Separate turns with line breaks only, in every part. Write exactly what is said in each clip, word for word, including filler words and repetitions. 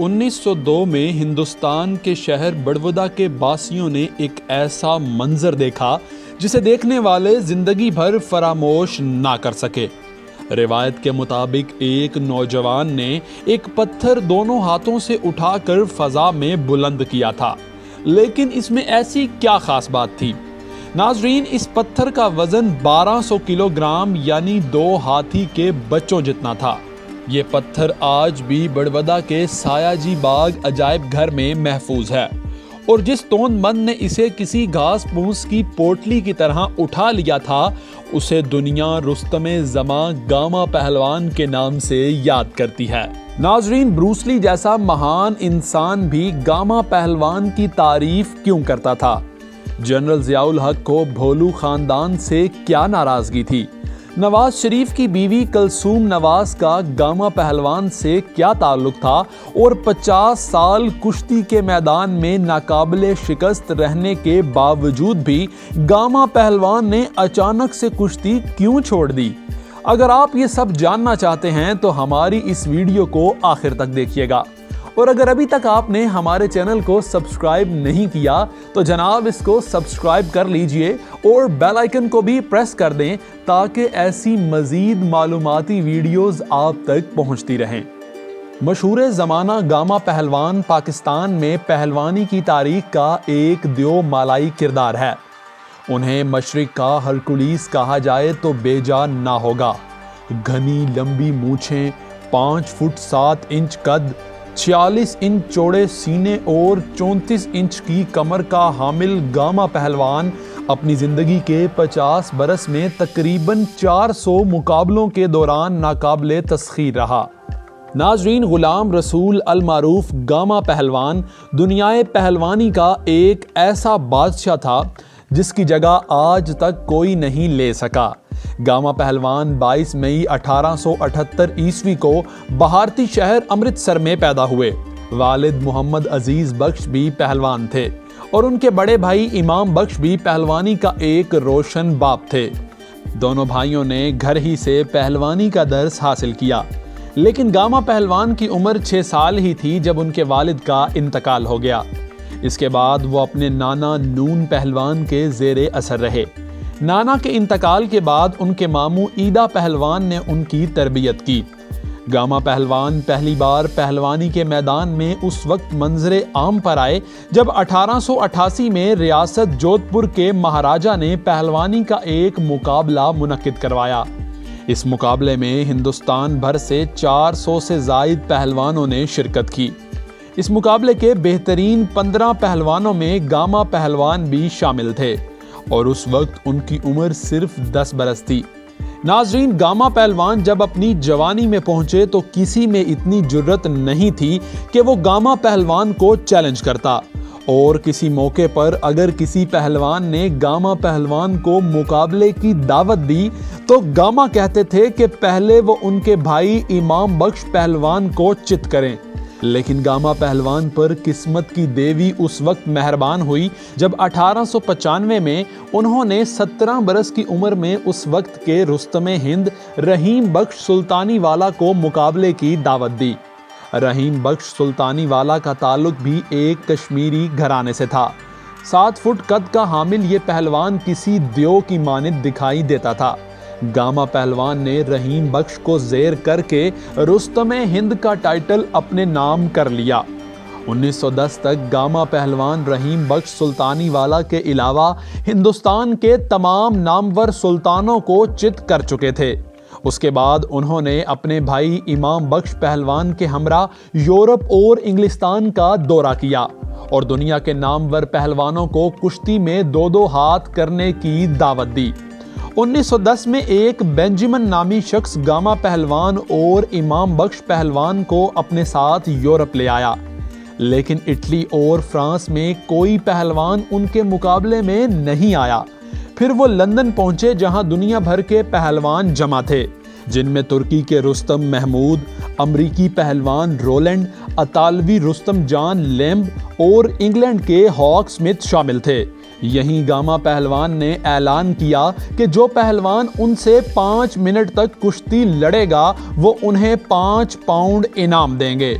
उन्नीस सौ दो में हिंदुस्तान के शहर बड़ौदा के बासियों ने एक ऐसा मंजर देखा जिसे देखने वाले जिंदगी भर फरामोश ना कर सके। रिवायत के मुताबिक एक नौजवान ने एक पत्थर दोनों हाथों से उठाकर फजा में बुलंद किया था, लेकिन इसमें ऐसी क्या खास बात थी? नाजरीन, इस पत्थर का वजन बारह सौ किलोग्राम यानी दो हाथी के बच्चों जितना था। ये पत्थर आज भी बड़ौदा के सायाजी बाग अजायब घर में महफूज है और जिस तोंदमंद ने इसे किसी घास फूस की पोटली की तरह उठा लिया था, उसे दुनिया रुस्तमे ज़मा गामा पहलवान के नाम से याद करती है। नाजरीन, ब्रूस ली जैसा महान इंसान भी गामा पहलवान की तारीफ क्यों करता था? जनरल ज़ियाउल हक को भोलू खानदान से क्या नाराजगी थी? नवाज शरीफ की बीवी कलसूम नवाज का गामा पहलवान से क्या ताल्लुक था? और पचास साल कुश्ती के मैदान में नाकाबिले शिकस्त रहने के बावजूद भी गामा पहलवान ने अचानक से कुश्ती क्यों छोड़ दी? अगर आप ये सब जानना चाहते हैं तो हमारी इस वीडियो को आखिर तक देखिएगा। और अगर अभी तक आपने हमारे चैनल को सब्सक्राइब नहीं किया तो जनाब इसको सब्सक्राइब कर लीजिए और बेल आइकन को भी प्रेस कर दें ताकि ऐसी मजीद मालूमाती वीडियोस आप तक पहुंचती रहें। मशहूर ज़माना गामा पहलवान पाकिस्तान में पहलवानी की तारीख का एक दियो मालाई किरदार है। उन्हें मशरिक का हरकुलिस कहा जाए तो बेजान ना होगा। घनी लंबी मूछें, पाँच फुट सात इंच कद, छियालीस इंच चौड़े सीने और चौंतीस इंच की कमर का हामिल गामा पहलवान अपनी जिंदगी के पचास बरस में तकरीबन चार सौ मुकाबलों के दौरान नाकाबिले तस्खीर रहा। नाजरीन, गुलाम रसूल अल मारूफ गामा पहलवान दुनियाए पहलवानी का एक ऐसा बादशाह था जिसकी जगह आज तक कोई नहीं ले सका। गामा पहलवान बाईस मई अठारह सौ अठहत्तर ईस्वी को भारतीय शहर अमृतसर में पैदा हुए। वालिद मोहम्मद अजीज बख्श भी पहलवान थे और उनके बड़े भाई इमाम बख्श भी पहलवानी का एक रोशन बाप थे। दोनों भाइयों ने घर ही से पहलवानी का दर्स हासिल किया, लेकिन गामा पहलवान की उम्र छः साल ही थी जब उनके वालिद का इंतकाल हो गया। इसके बाद वो अपने नाना नून पहलवान के ज़ेरे असर रहे। नाना के इंतकाल के बाद उनके मामू ईदा पहलवान ने उनकी तरबियत की। गामा पहलवान पहली बार पहलवानी के मैदान में उस वक्त मंजरे आम पर आए जब अठारह सौ अठासी में रियासत जोधपुर के महाराजा ने पहलवानी का एक मुकाबला मुनक्किद करवाया। इस मुकाबले में हिंदुस्तान भर से चार सौ से ज़ायद पहलवानों ने शिरकत की। इस मुकाबले के बेहतरीन पंद्रह पहलवानों में गामा पहलवान भी शामिल थे और उस वक्त उनकी उम्र सिर्फ दस बरस थी। नाजरीन, गामा पहलवान जब अपनी जवानी में पहुंचे तो किसी में इतनी जुर्रत नहीं थी कि वो गामा पहलवान को चैलेंज करता, और किसी मौके पर अगर किसी पहलवान ने गामा पहलवान को मुकाबले की दावत दी तो गामा कहते थे कि पहले वो उनके भाई इमाम बख्श पहलवान को चित करें। लेकिन गामा पहलवान पर किस्मत की देवी उस वक्त मेहरबान हुई जब अठारह सौ पचानवे में उन्होंने सत्रह बरस की उम्र में उस वक्त के रुस्तमे हिंद रहीम बख्श सुल्तानी वाला को मुकाबले की दावत दी। रहीम बख्श सुल्तानी वाला का ताल्लुक भी एक कश्मीरी घराने से था। सात फुट कद का हामिल ये पहलवान किसी दियो की मानिंद दिखाई देता था। गामा पहलवान ने रहीम बख्श को ज़ेर करके रुस्तमे हिंद का टाइटल अपने नाम कर लिया। उन्नीस सौ दस तक गामा पहलवान रहीम बख्श सुल्तानी वाला के अलावा हिंदुस्तान के तमाम नामवर सुल्तानों को चित कर चुके थे। उसके बाद उन्होंने अपने भाई इमाम बख्श पहलवान के हमरा यूरोप और इंग्लिस्तान का दौरा किया और दुनिया के नामवर पहलवानों को कुश्ती में दो दो हाथ करने की दावत दी। उन्नीस सौ दस में एक बेंजामिन नामी शख्स गामा पहलवान और इमाम बख्श पहलवान को अपने साथ यूरोप ले आया, लेकिन इटली और फ्रांस में कोई पहलवान उनके मुकाबले में नहीं आया। फिर वो लंदन पहुंचे जहां दुनिया भर के पहलवान जमा थे, जिनमें तुर्की के रुस्तम महमूद, अमरीकी पहलवान रोलैंड, अतालवी रुस्तम जान लेम्ब और इंग्लैंड के हॉक स्मिथ शामिल थे। यहीं गामा पहलवान ने ऐलान किया कि जो पहलवान उनसे पाँच मिनट तक कुश्ती लड़ेगा वो उन्हें पाँच पाउंड इनाम देंगे।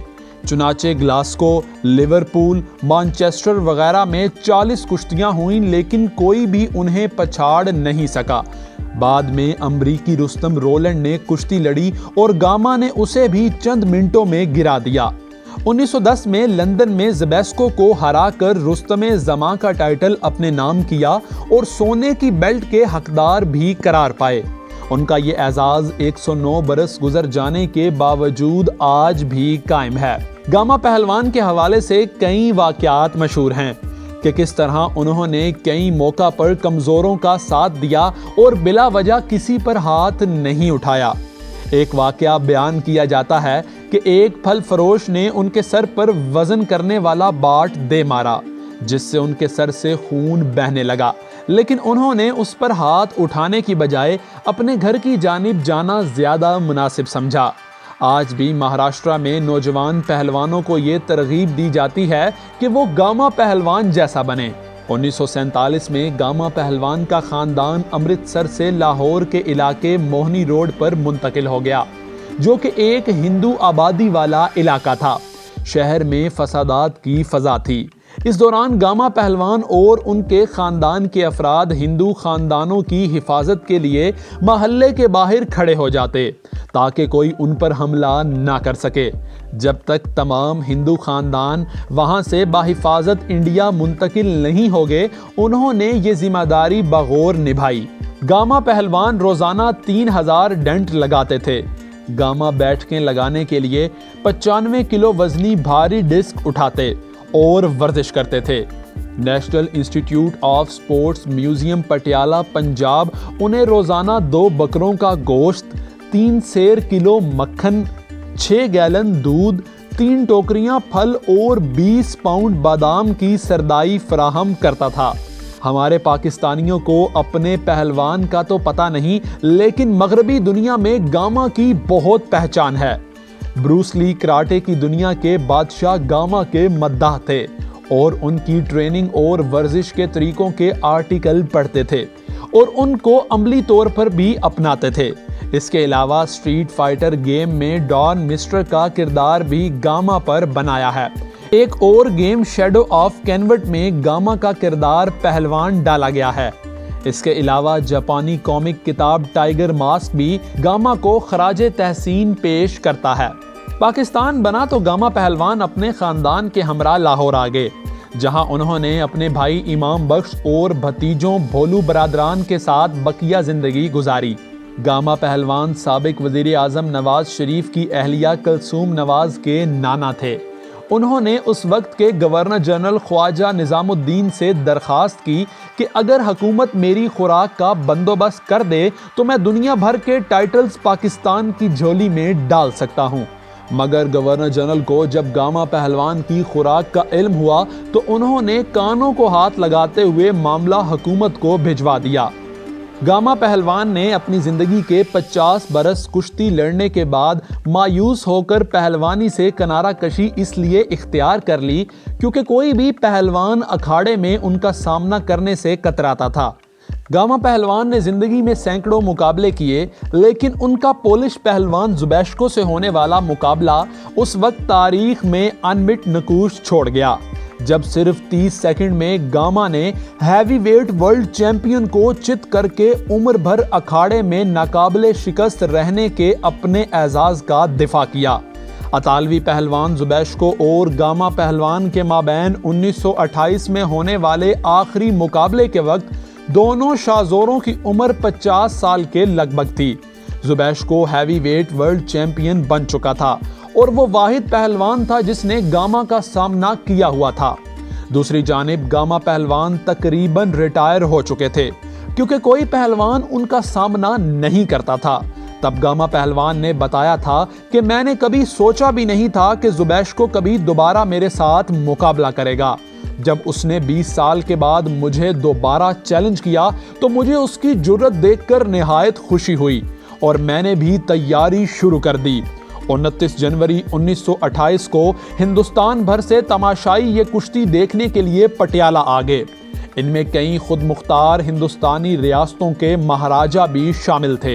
चुनाचे ग्लासगो, लिवरपूल, मैनचेस्टर वगैरह में चालीस कुश्तियां हुई, लेकिन कोई भी उन्हें पछाड़ नहीं सका। बाद में अमरीकी रुस्तम रोलैंड ने कुश्ती लड़ी और गामा ने उसे भी चंद मिनटों में गिरा दिया। उन्नीस सौ दस में लंदन में ज़ेबेस्को को हराकर रुस्तमे ज़मा का टाइटल अपने नाम किया और सोने की बेल्ट के हकदार भी करार पाए। उनका ये एजाज एक सौ नौ बरस गुजर जाने के बावजूद आज भी कायम है। गामा पहलवान के हवाले से कई वाकयात मशहूर हैं कि किस तरह उन्होंने कई मौका पर कमजोरों का साथ दिया और बिला वजह किसी पर हाथ नहीं उठाया। एक वाकया बयान किया जाता है कि एक फल फरोश ने उनके सर पर वजन करने वाला बाट दे मारा, जिससे उनके सर से खून बहने लगा, लेकिन उन्होंने उस पर हाथ उठाने की बजाय अपने घर की जानिब जाना ज्यादा मुनासिब समझा। आज भी महाराष्ट्र में नौजवान पहलवानों को ये तरगीब दी जाती है कि वो गामा पहलवान जैसा बने। उन्नीस सौ सैंतालीस में गामा पहलवान का खानदान अमृतसर से लाहौर के इलाके मोहनी रोड पर मुंतकिल हो गया, जो कि एक हिंदू आबादी वाला इलाका था। शहर में फसादात की फजा थी। इस दौरान गामा पहलवान और उनके खानदान के अफराद हिंदू खानदानों की हिफाजत के लिए महल्ले के बाहर खड़े हो जाते ताकि कोई उन पर हमला ना कर सके। जब तक तमाम हिंदू खानदान वहां से बाहिफाजत इंडिया मुंतकिल नहीं हो गए, उन्होंने ये जिम्मेदारी बगौर निभाई। गामा पहलवान रोजाना तीन हजार डेंट लगाते थे। गामा बैठकें लगाने के लिए पचानवे किलो वजनी भारी डिस्क उठाते और वर्जिश करते थे। National institute of sports museum Patiala Punjab उन्हें रोजाना दो बकरों का गोश्त, तीन सेर किलो मक्खन, छह गैलन दूध, तीन टोकरियां फल और बीस पाउंड बादाम की सरदाई फराहम करता था। हमारे पाकिस्तानियों को अपने पहलवान का तो पता नहीं, लेकिन मगरबी दुनिया में गामा की बहुत पहचान है। ब्रूस ली कराटे की दुनिया के बादशाह गामा के मद्दाह थे और उनकी ट्रेनिंग और वर्जिश के तरीकों के आर्टिकल पढ़ते थे और उनको अमली तौर पर भी अपनाते थे। इसके अलावा स्ट्रीट फाइटर गेम में डॉन मिस्टर का किरदार भी गामा पर बनाया है। एक और गेम शैडो ऑफ कैनवट में गामा का किरदार पहलवान डाला गया है। इसके अलावा जापानी कॉमिक किताब टाइगर मास्क भी गामा को खराजे तहसीन पेश करता है। पाकिस्तान बना तो गामा पहलवान अपने खानदान के हमरा लाहौर आ गए, जहां उन्होंने अपने भाई इमाम बख्श और भतीजों भोलू बरादरान के साथ बकिया जिंदगी गुजारी। गामा पहलवान साबिक वजीर आजम नवाज शरीफ की अहलिया कलसूम नवाज के नाना थे। उन्होंने उस वक्त के गवर्नर जनरल ख्वाजा निजामुद्दीन से दरखास्त की कि अगर हुकूमत मेरी खुराक का बंदोबस्त कर दे तो मैं दुनिया भर के टाइटल्स पाकिस्तान की झोली में डाल सकता हूं। मगर गवर्नर जनरल को जब गामा पहलवान की खुराक का इल्म हुआ तो उन्होंने कानों को हाथ लगाते हुए मामला हुकूमत को भिजवा दिया। गामा पहलवान ने अपनी जिंदगी के पचास बरस कुश्ती लड़ने के बाद मायूस होकर पहलवानी से किनारा कशी इसलिए इख्तियार कर ली क्योंकि कोई भी पहलवान अखाड़े में उनका सामना करने से कतराता था। गामा पहलवान ने जिंदगी में सैकड़ों मुकाबले किए, लेकिन उनका पोलिश पहलवान ज़ेबेस्को से होने वाला मुकाबला उस वक्त तारीख में अनमिट नकूश छोड़ गया, जब सिर्फ तीस सेकंड में गामा ने हैवीवेट वर्ल्ड चैंपियन को चित करके उम्र भर अखाड़े में नाकाबिले शिकस्त रहने के अपने एजाज का दिफा किया। अतालवी पहलवान ज़ेबेस्को और गामा पहलवान के माबैन उन्नीस सौ अट्ठाईस में होने वाले आखिरी मुकाबले के वक्त दोनों शाहजोरों की उम्र पचास साल के लगभग थी। ज़ेबेस्को हैवीवेट वर्ल्ड चैंपियन बन चुका था और वो वाहिद पहलवान था जिसने गामा का सामना किया हुआ था। दूसरी जानिब गामा पहलवान तकरीबन रिटायर हो चुके थे क्योंकि कोई पहलवान उनका सामना नहीं करता था। तब गामा पहलवान ने बताया था कि मैंने कभी सोचा भी नहीं था कि ज़ेबेस्को कभी दोबारा मेरे साथ मुकाबला करेगा। जब उसने बीस साल के बाद मुझे दोबारा चैलेंज किया तो मुझे उसकी जुर्रत देखकर निहायत खुशी हुई और मैंने भी तैयारी शुरू कर दी। उनतीस जनवरी उन्नीस सौ अट्ठाईस को हिंदुस्तान भर से तमाशाई ये कुश्ती देखने के लिए पटियाला आ गए। इनमें कई खुद मुख्तार हिंदुस्तानी रियासतों के महाराजा भी शामिल थे।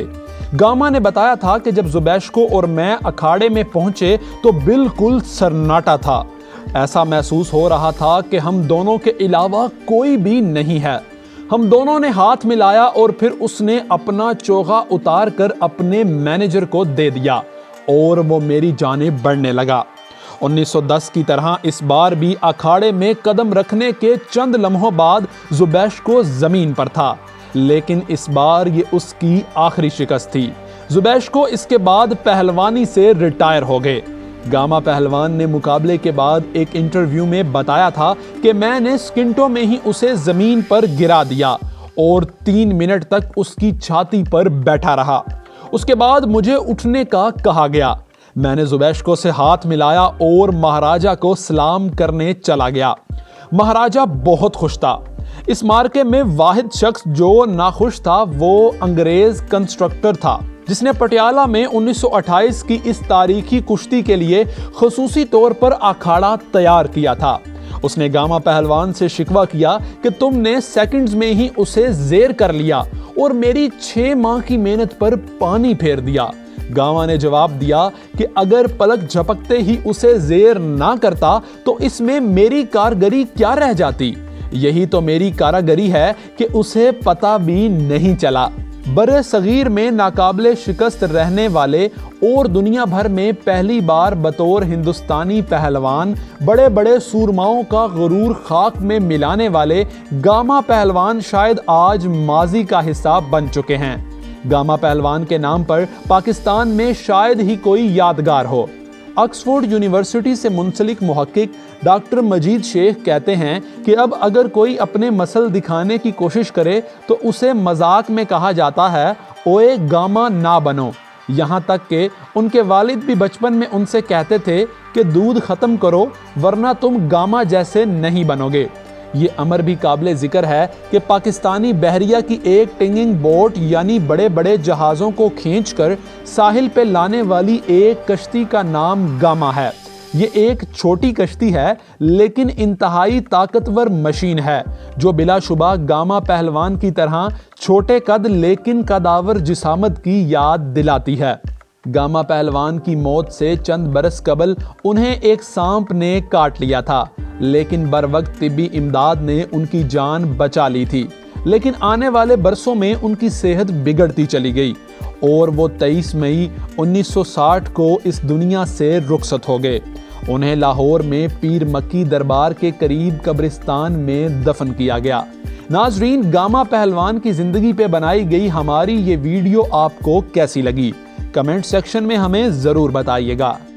गामा ने बताया था कि जब ज़ुबैश्को और मैं अखाड़े में पहुंचे तो बिल्कुल सन्नाटा था। ऐसा महसूस हो रहा था कि हम दोनों के अलावा कोई भी नहीं है। हम दोनों ने हाथ मिलाया और फिर उसने अपना चोगा उतार कर अपने मैनेजर को दे दिया और वो मेरी जानिब बढ़ने लगा। उन्नीस सौ दस की तरह इस बार भी अखाड़े में कदम रखने के चंद लम्हों बाद ज़ुबैश्को जमीन पर था, लेकिन इस बार ये उसकी आखिरी शिकस्त थी। ज़ुबैश्को इसके बाद पहलवानी से रिटायर हो गए। गामा पहलवान ने मुकाबले के बाद एक इंटरव्यू में बताया था कि मैंने स्किंटों में ही उसे जमीन पर गिरा दिया और तीन मिनट तक उसकी छाती पर बैठा रहा। उसके बाद मुझे उठने का कहा गया। मैंने ज़ुबैश्को से हाथ मिलाया और महाराजा को सलाम करने चला गया। महाराजा बहुत खुश था। इस मार्के में वाहिद शख्स जो नाखुश था वो अंग्रेज कंस्ट्रक्टर था, जिसने पटियाला में उन्नीस सौ अट्ठाईस की इस तारीखी कुश्ती के लिए खुसूसी तौर पर अखाड़ा तैयार किया था। उसने गामा पहलवान से शिकवा किया कि तुमने सेकंड्स में ही उसे जेर कर लिया और मेरी छह माह की मेहनत पर पानी फेर दिया। गामा ने जवाब दिया कि अगर पलक झपकते ही उसे जेर ना करता तो इसमें मेरी कारगरी क्या रह जाती। यही तो मेरी कारागरी है कि उसे पता भी नहीं चला। बरे सगीर में नाकाबिले शिकस्त रहने वाले और दुनिया भर में पहली बार बतौर हिंदुस्तानी पहलवान बड़े बड़े सूरमाओं का गुरूर खाक में मिलाने वाले गामा पहलवान शायद आज माजी का हिस्सा बन चुके हैं। गामा पहलवान के नाम पर पाकिस्तान में शायद ही कोई यादगार हो। ऑक्सफोर्ड यूनिवर्सिटी से मुंसलिक मुहक्किक डॉक्टर मजीद शेख कहते हैं कि अब अगर कोई अपने मसल दिखाने की कोशिश करे तो उसे मजाक में कहा जाता है, ओए गामा ना बनो। यहाँ तक कि उनके वालिद भी बचपन में उनसे कहते थे कि दूध ख़त्म करो वरना तुम गामा जैसे नहीं बनोगे। ये अमर भी काबिल जिक्र है कि पाकिस्तानी बहरिया की एक टिंगिंग बोट यानी बड़े बड़े जहाज़ों को खींचकर साहिल पे लाने वाली एक कश्ती का नाम गामा है। ये एक छोटी कश्ती है लेकिन इंतहाई ताकतवर मशीन है जो बिलाशुबा गामा पहलवान की तरह छोटे कद लेकिन कदावर जिसामत की याद दिलाती है। गामा पहलवान की मौत से चंद बरस कबल उन्हें एक सांप ने काट लिया था, लेकिन बरवक्त तिब्बी इमदाद ने उनकी जान बचा ली थी। लेकिन आने वाले बरसों में उनकी सेहत बिगड़ती चली गई और वो तेईस मई उन्नीस सौ साठ को इस दुनिया से रुखसत हो गए। उन्हें लाहौर में पीर मक्की दरबार के करीब कब्रिस्तान में दफन किया गया। नाजरीन, गामा पहलवान की जिंदगी पे बनाई गई हमारी ये वीडियो आपको कैसी लगी? कमेंट सेक्शन में हमें जरूर बताइएगा।